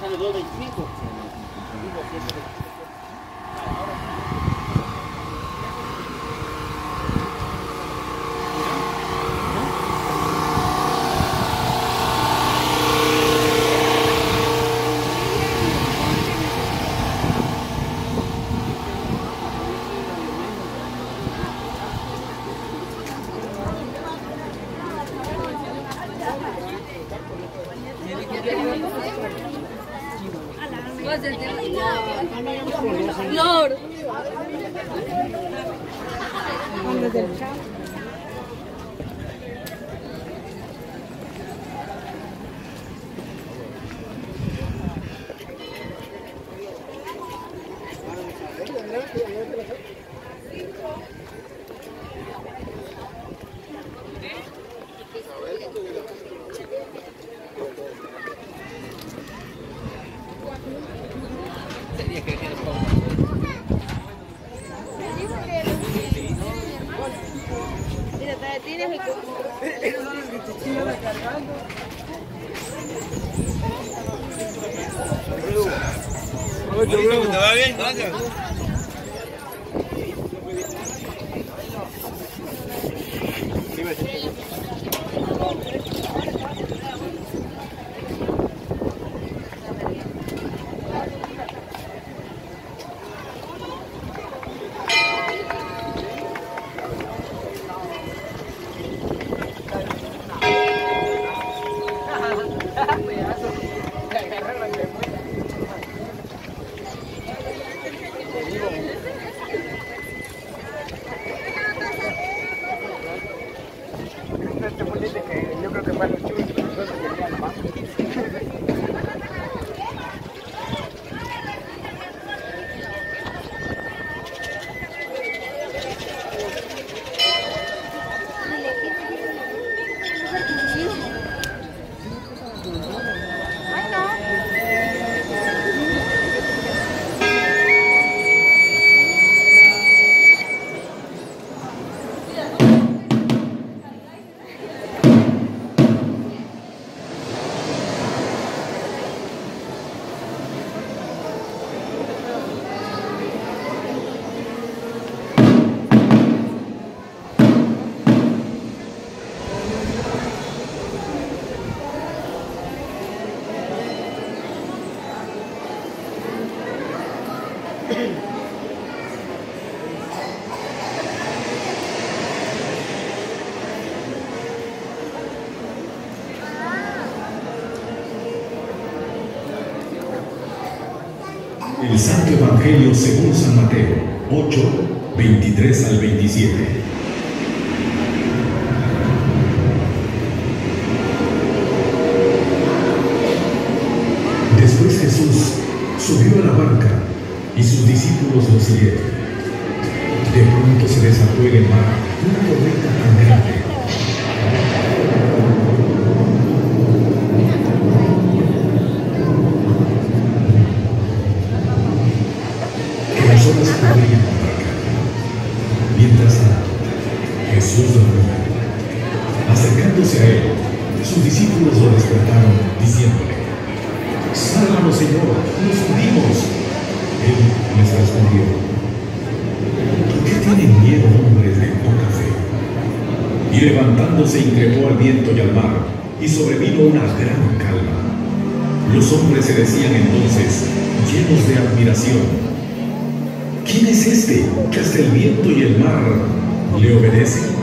sale 2.25. Flor. Mira, tienes el ¿Te va bien? Gracias. Yo creo que para los chicos nosotros queríamos más. El Santo Evangelio según San Mateo, 8, 23 al 27. Después Jesús subió a la barca y sus discípulos lo siguieron. De pronto se desató en el mar una tormenta tan grande que las olas cubrían la barca. Mientras tanto, Jesús dormía. Acercándose a él, sus discípulos lo despertaron, diciéndole: «Sálvanos, Señor, nos hundimos». Él les respondió: «¿Por qué tienen miedo, hombres de poca fe?». Y levantándose increpó al viento y al mar, y sobrevino una gran calma. Los hombres se decían entonces, llenos de admiración: «¿Quién es este que hasta el viento y el mar le obedecen?».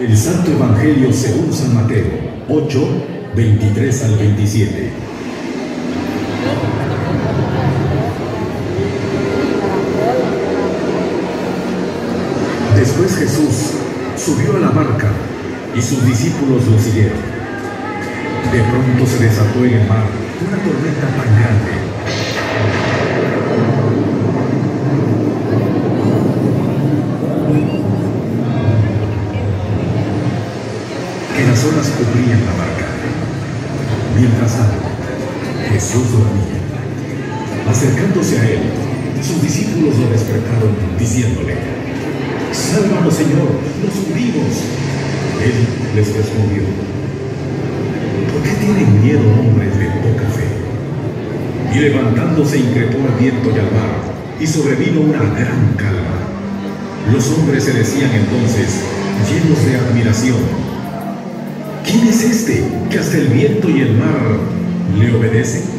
El Santo Evangelio según San Mateo, 8, 23 al 27. Después Jesús subió a la barca y sus discípulos lo siguieron. De pronto se desató en el mar una tormenta tan grande que las olas cubrían la barca. Mientras tanto, Jesús dormía. Acercándose a él, sus discípulos lo despertaron diciéndole: «Sálvanos, Señor, nos hundimos». Él les respondió: «¿Por qué tienen miedo, hombres de poca fe?». Y levantándose increpó al viento y al mar, y sobrevino una gran calma. Los hombres se decían entonces, llenos de admiración: «¿Quién es este que hasta el viento y el mar le obedecen?».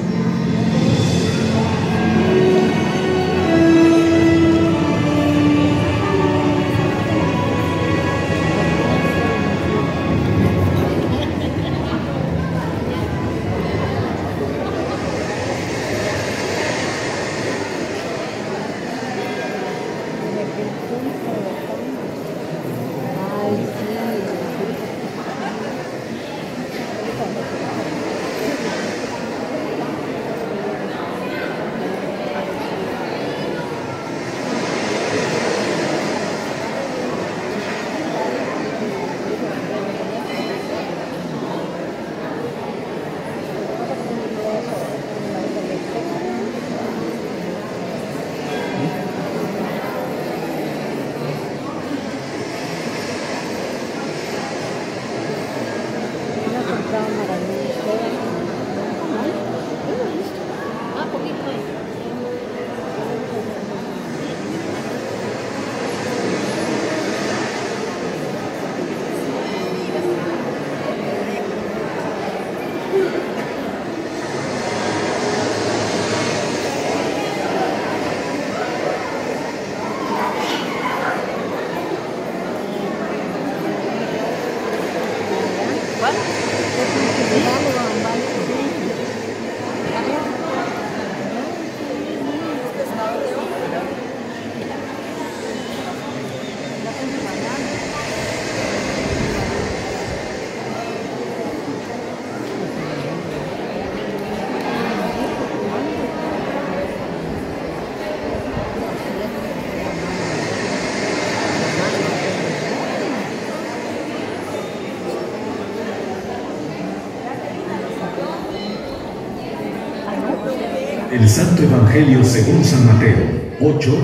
El Santo Evangelio según San Mateo, 8,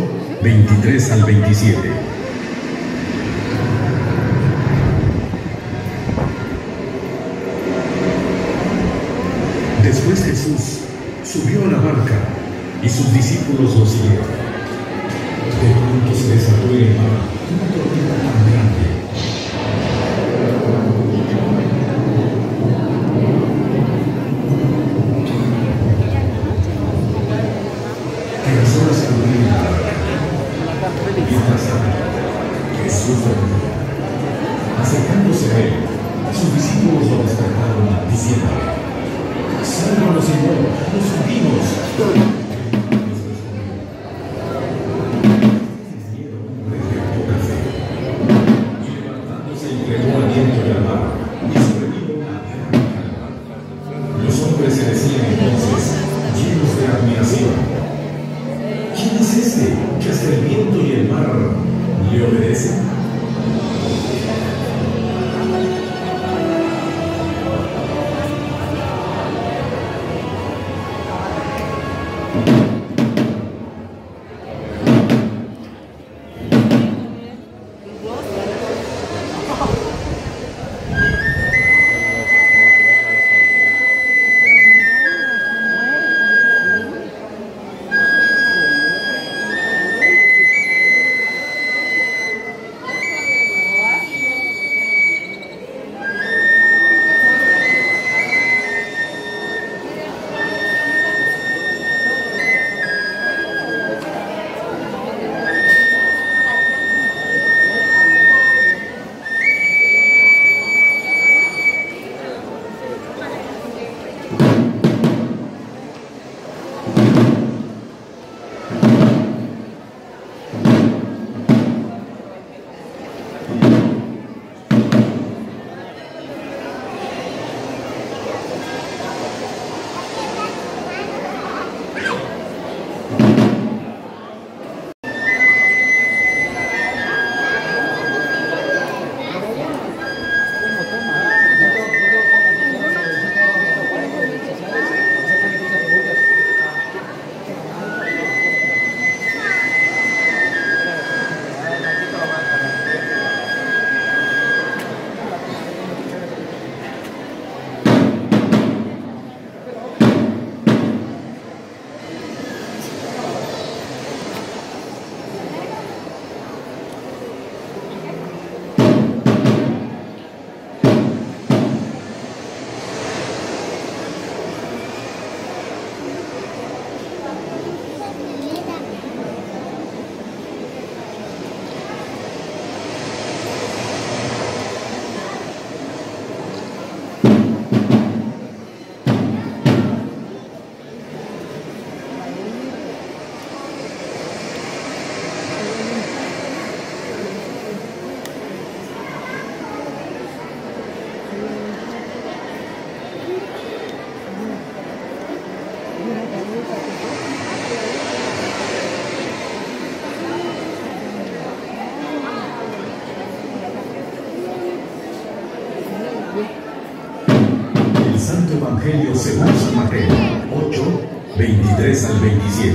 23 al 27. Después Jesús subió a la barca y sus discípulos lo siguieron. De pronto se desató en el mar una tormenta tan grande que las olas cubrían la barca. Mientras tanto, Jesús dormía. Acercándose a él, sus discípulos lo despertaron diciéndole: «Sálvanos, Señor, nos hundimos». Los hombres se decían entonces, llenos de admiración: «¿Quién es este que hasta el viento y el mar le obedecen?». Evangelio según San Mateo 8, 23 al 27.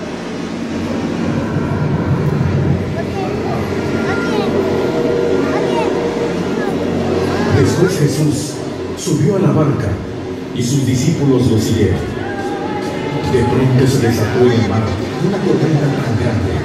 Después Jesús subió a la barca y sus discípulos lo siguieron. De pronto se desató en el mar una tormenta tan grande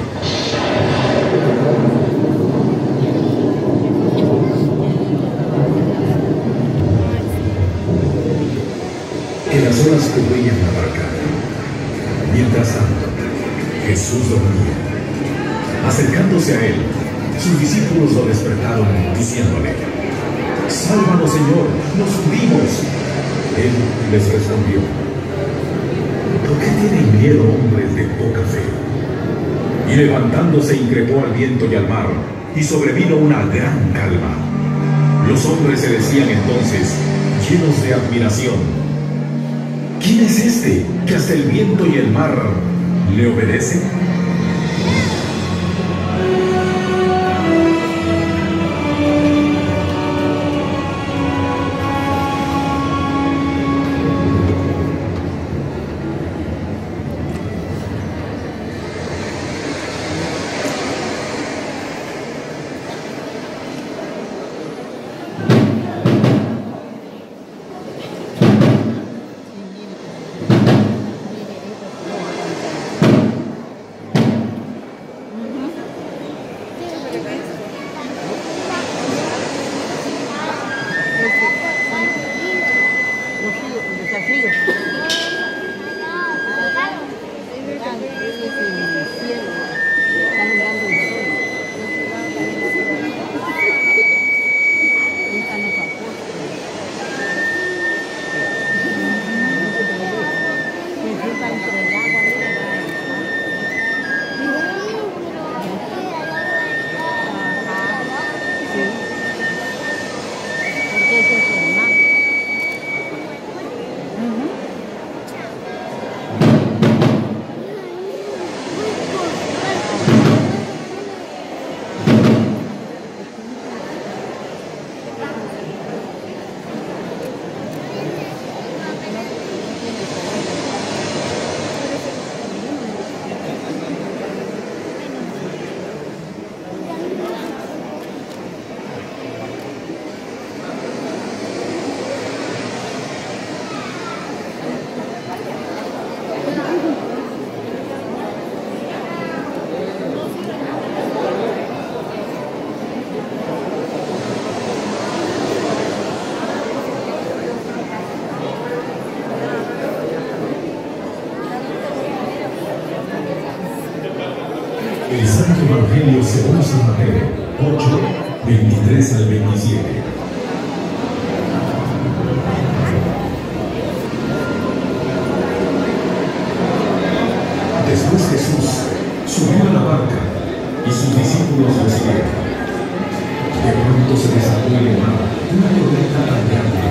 que las olas cubrían la barca. Mientras tanto, Jesús dormía. Acercándose a él, sus discípulos lo despertaron diciéndole: «Sálvanos, Señor, nos hundimos». Él les respondió: «¿Por qué tienen miedo, hombres de poca fe?». Y levantándose increpó al viento y al mar, y sobrevino una gran calma. Los hombres se decían entonces, llenos de admiración: «¿Quién es este que hasta el viento y el mar le obedecen?». El Santo Evangelio según San Mateo 8, 23 al 27. Después Jesús subió a la barca y sus discípulos lo siguieron. De pronto se desató en el mar una tormenta tan grande